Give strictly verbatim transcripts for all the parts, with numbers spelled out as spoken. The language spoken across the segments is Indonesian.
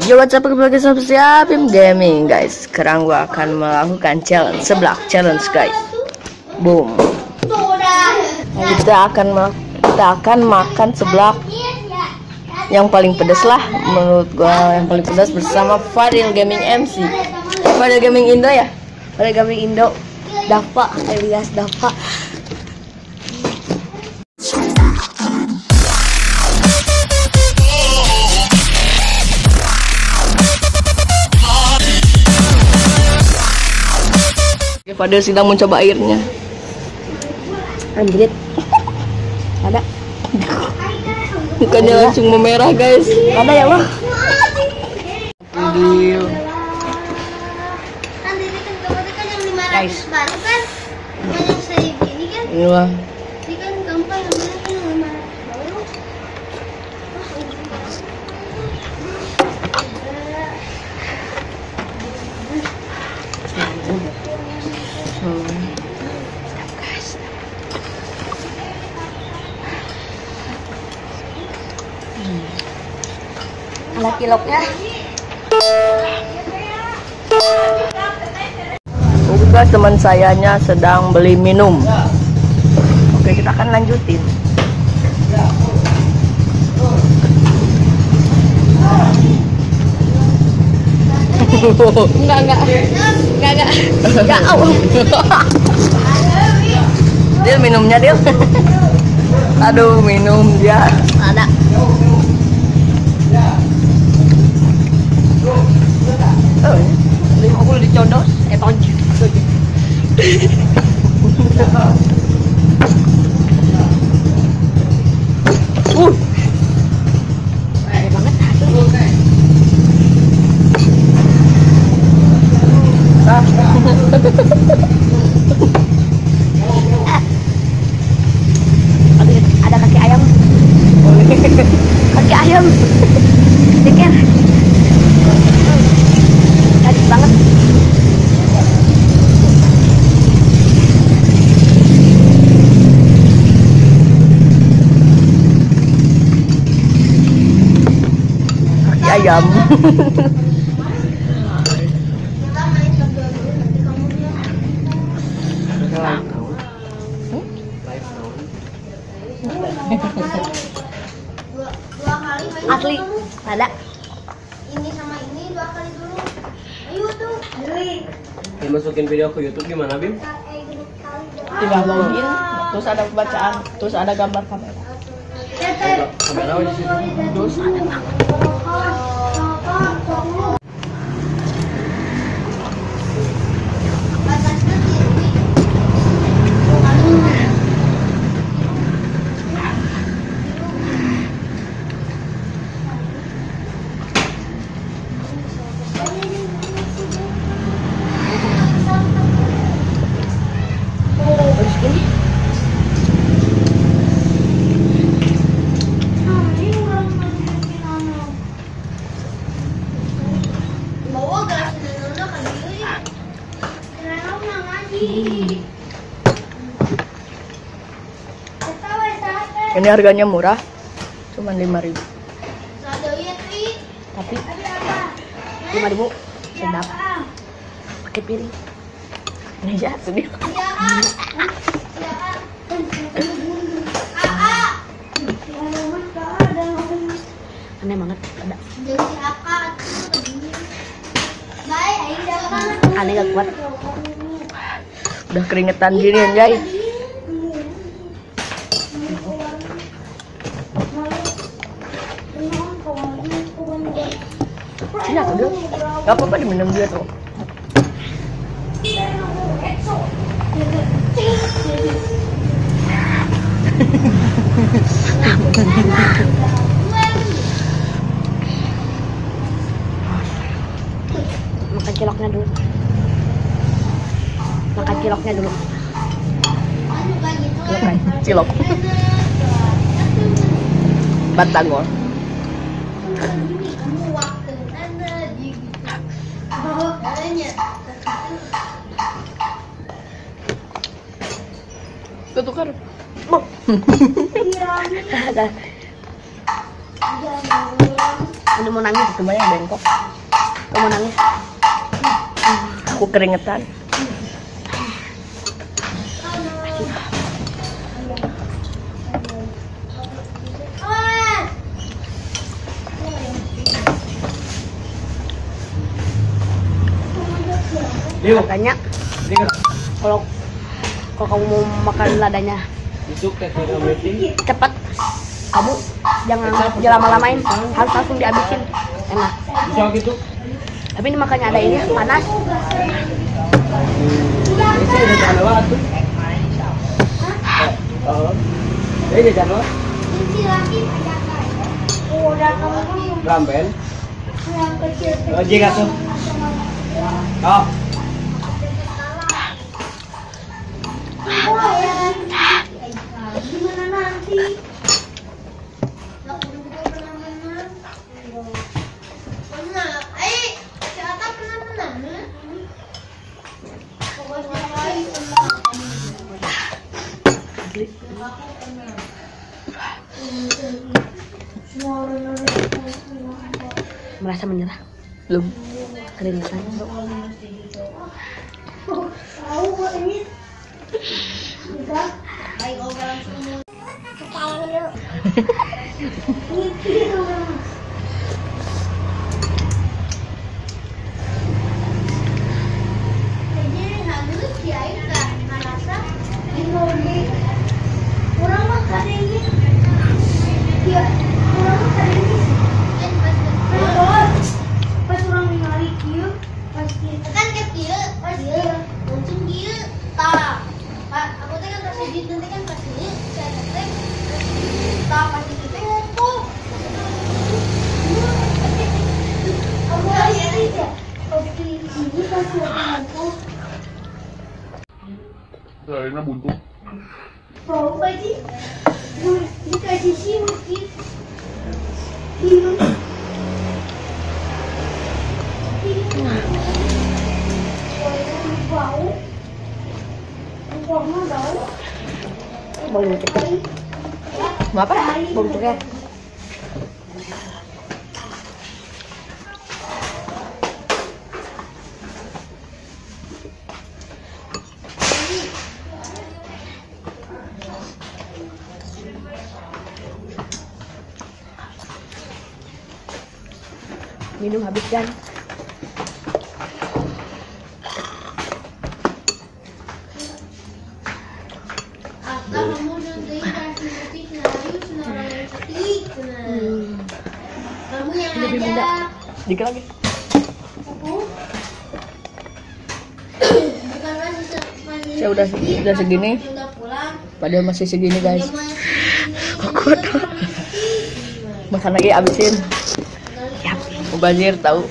Yo, what's up, kembali lagi sama Siapim Gaming, guys. Sekarang gua akan melakukan challenge seblak challenge, guys. Boom. Nah, kita akan kita akan makan seblak yang paling pedas lah, menurut gua yang paling pedas bersama Fadil Gaming M C. Fadil Gaming Indo ya, Fadil Gaming Indo, Dava alias Dava. Fadil sedang mencoba airnya. Anjrit. Ada. Bukannya langsung memerah, guys. Ada ya, Bang? Video. Guys. Ini lah. Ini kan gampang namanya kan lima baru. Ada kiloknya. Guys, teman sayanya sedang beli minum. Oke, kita akan lanjutin. Enggak, enggak. Enggak, enggak. Enggak, au. Dia minumnya, dia. Aduh, minum dia. Ada. Oh, lima puluh dicodos, eh tonjol. Uh, gede banget hasilnya. Ada, ada kaki ayam. Kaki ayam. Pikir. Gadis banget. Kaki ayam. Asli ada ini sama ini dua kali dulu. Ayo tuh beli. Masukin video ke YouTube gimana, Bim? Tinggal login, terus ada bacaan, terus ada gambar kamera. Kamera di situ. Terus ada banget. Ini harganya murah, cuma lima ribu. Tapi lima ribu sedap. Pakai piring. Ini ya, sedih. Aneh banget ada. Aneh gak kuat. Udah keringetan gini anjay. Iya tuh, gak apa-apa diminum dia tuh. Makan ciloknya dulu. Makan ciloknya dulu. Cilok, cilok. Batagor. Ketukar. Ini mau nangis. Semuanya bengkok. Kamu mau nangis. Aku keringetan. Makanya kalau kalau kamu mau makan ladanya cepat, kamu jangan jangan lama-lamain, harus langsung dihabisin, enak. Tapi ini makanya ada ini panas. Ramben. Oh, jika tuh. Oh. Gimana nanti? Eh, siapa pernah menang? Merasa menyerah? Belum. Keringetan. Tahu kok ini. Udah. Baik, orang semua. Sekarang dulu. Mikir dong. Jadi harus kiai tak merasa ini orang makan ini. Ya, orang makan ini. Pas orang ningali kieu, pas kieu kan ke kieu, pas kieu langsung kieu tak. Pak, aku teh kan pas di nanti kan pas kieu, saya teh tak pas di teh opo. Aku lagi aja. Oke, ini pas aku. Kayaknya buntu. Bau aja. Dikasih sih mungkin. Minum. Bau. Baunya bau. Bau cepat. Mau apa? Bau cepat. Minum habis kan? Kamu nanti kasih putih nari, senara yang ketik. Kamu yang ada. Dikit lagi. Bukan masih se- masih Saya udah udah segini. udah pulang. Padahal masih segini guys. Kok Makan lagi abisin. Siap. Mubazir tahu.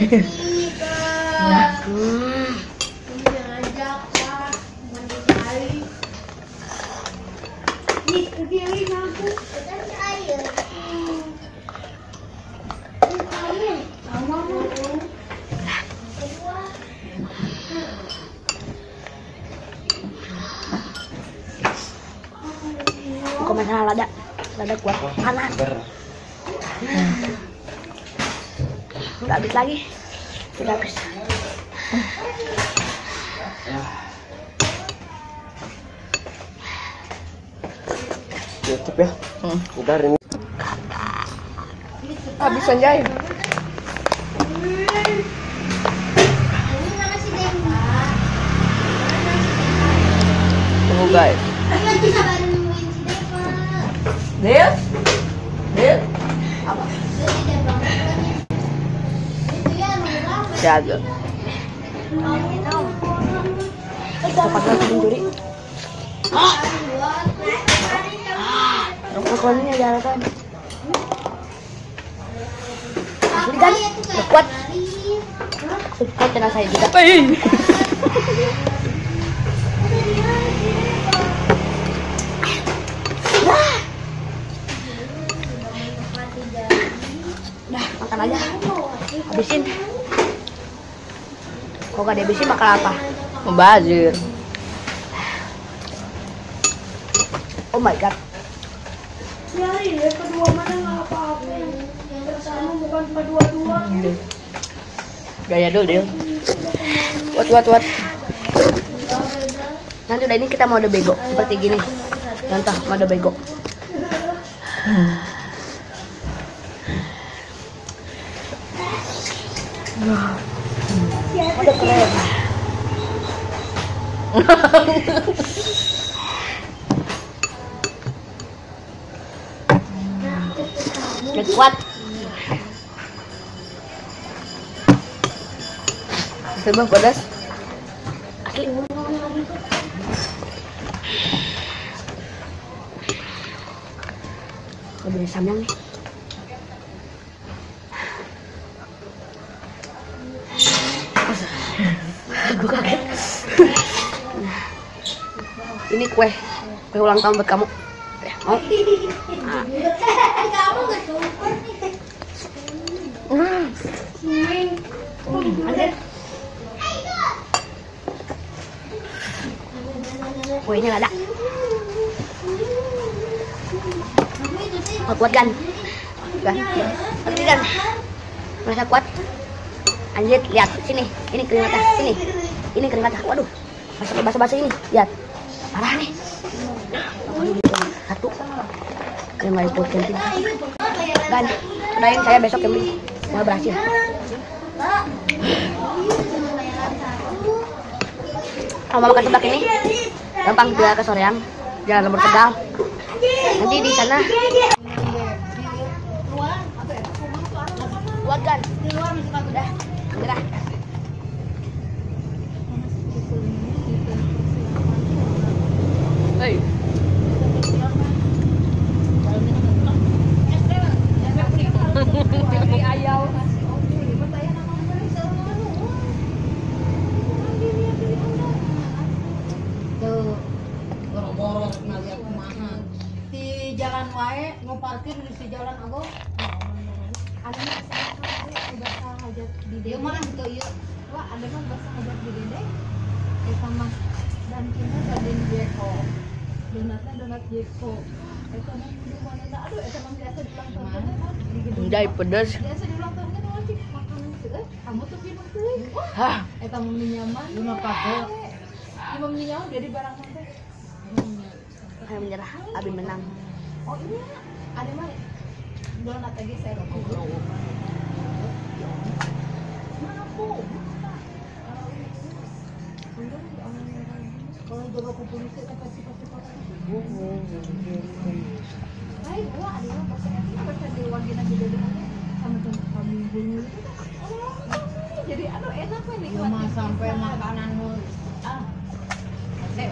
Bukan masalah lada, lada kuat panas. Nggak habis lagi, sudah habis. YouTube ya. Hmm. Udah ini. Habis anjay. Tunggu guys. Deal? Deal? Jaga. Cepat lagi mencuri. Pokoknya jalan kan. Asli kan? Kuat. Kuat dan saya juga. Udah, makan aja. Habisin. Kalau nggak dihabisin makan apa? Mubazir. Ya, ini kedua mana nggak apa-apa yang pertama Gaya dulu Dil. Wat wat wat. Nanti udah ini kita mode bego seperti gini. Contoh mode bego. Mode keren. Gak kuat. Sembah pedas. Asli. Lebih samyang nih. Gue kaget. Ini kue, kue ulang tahun buat kamu. Mau? Nah. Kamu nggak super nih. Kuenya nggak ada. Mau kuat kan? Kan? Ini kan? Merasa kuat? Anjir, lihat sini. Ini kering mata. Sini. Ini kering mata. Waduh. Masuk basah-basah ini. Lihat. Parah nih. Satu. Kering mata itu camping. Kan? Udahin saya besok camping. Mau berhasil. Kalau mau makan sebelah ini, gampang juga ke soreang. Jalan Lembur Tegal. Nanti di sana. Kuat kan? Udah. Gerah. Hei. Di jalan wae mau parkir di si jalan ago. Ada mah bahasa hajat di dede. Mana gitu ieu? Wah, ada mah bahasa hajat di dede. Eta mah dan kita dan Jeko. Donatnya donat Jeko. Eta mah di mana? Aduh, eta mah biasa diulang tahun. Enggak pedas. Biasa diulang tahun kan wajib makan itu. Kamu tuh minum teuing. Hah. Eta mah nyaman. Lima pakai. Lima nyaman jadi barang nanti. Saya menyerah. Abi menang. Oh ini ada mah donat lagi saya bawa. Kalau jaga kumpulin saya pasti pasti pasti. Baik, gua ada yang pas ini pas di wagina juga dengan sama sama kami bunyi. Jadi aduh enak kan nih kalau sampai makanan mul. Ah. Asik.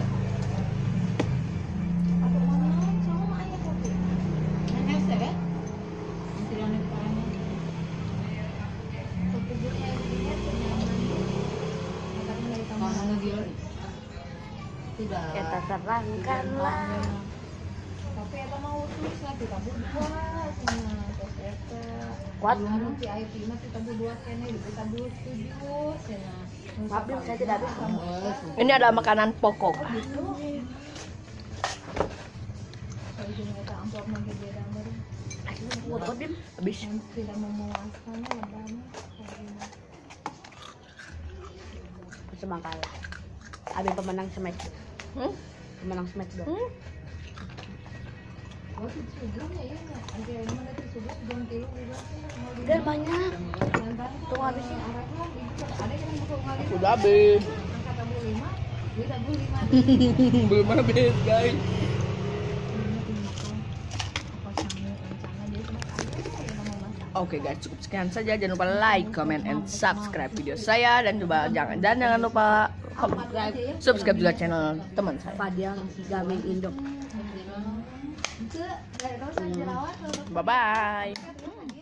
Kita terangkanlah. Tapi eta mau tulis lah kita berdua sama tos eta. Kuat. Anu si I P mah kita berdua kene kita berdua setuju cenah. Maaf, Bim, saya tidak bisa. Ini adalah makanan pokok. Kalau jeung eta amplop mah gede dan Asli kuat kok, Bim. Habis. tidak memuaskannya lebahnya. Semangkala. Abi pemenang Smack. Hmm? Pemenang Smack dong. Hmm? Oh, si sugungnya ya. Ada yang mana si sugung dong kilo juga. Udah banyak. Tunggu habisin. Ada yang buka ngali. Sudah habis. Kata Bu lima, bisa Bu lima. Belum habis, guys. Oke guys, cukup sekian saja. Jangan lupa like, comment, and subscribe video saya, dan coba jangan dan jangan lupa subscribe, subscribe juga channel teman saya. Fadil Gaming Indo. Itu dari kawasan jerawat. Bye bye.